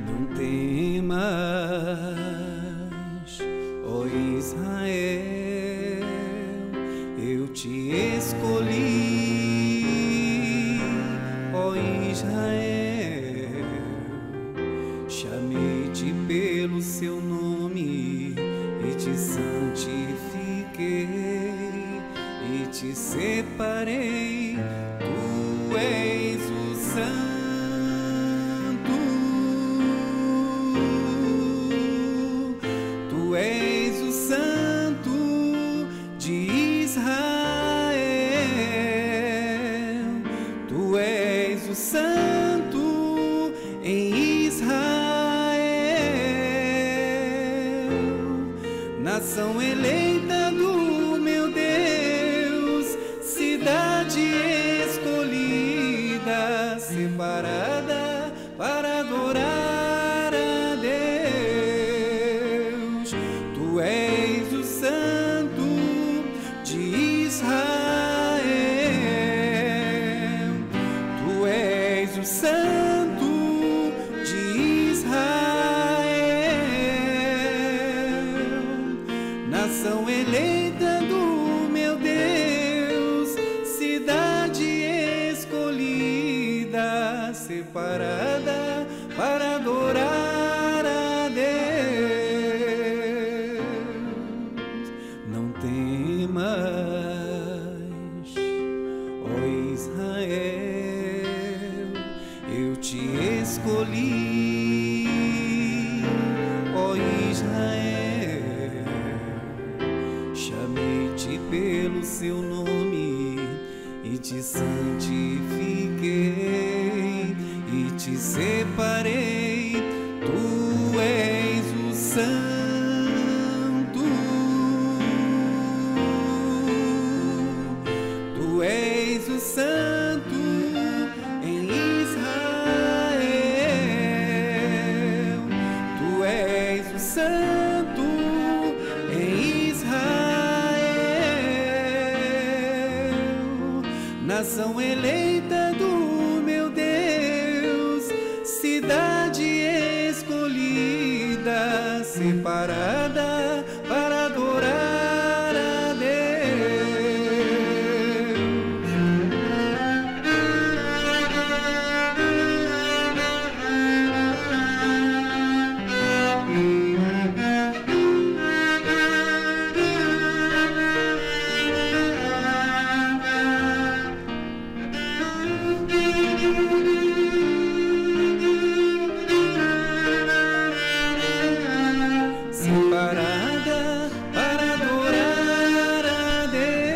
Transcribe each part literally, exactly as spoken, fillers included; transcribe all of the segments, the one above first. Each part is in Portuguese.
Não temas, ó Israel, eu te escolhi, ó Israel, chamei-te pelo seu nome e te santifiquei e te separei. Tu és o santo, tu és o santo de Israel, tu és o santo em Israel, nação eleita do meu Deus, cidade escolhida, separada para adorar a Deus. Tu és o santo de Israel, tu és o santo de Israel, nação eleita do meu Deus, cidade escolhida, separada para adorar a Deus. Não temas, ó Israel, eu te escolhi, ó Israel, chamei-te pelo seu nome e te santifiquei e te separei. Tu és o santo, tu és o santo em Israel, tu és o santo em Israel, nação eleita do meu Deus, cidade escolhida, separada para adorar a Deus. Separada para adorar a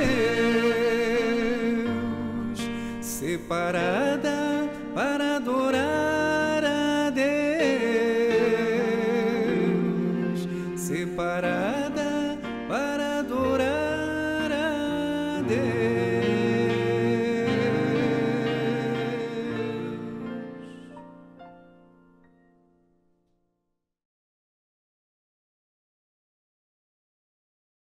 Deus, separada para adorar a Deus, separada para adorar a Deus.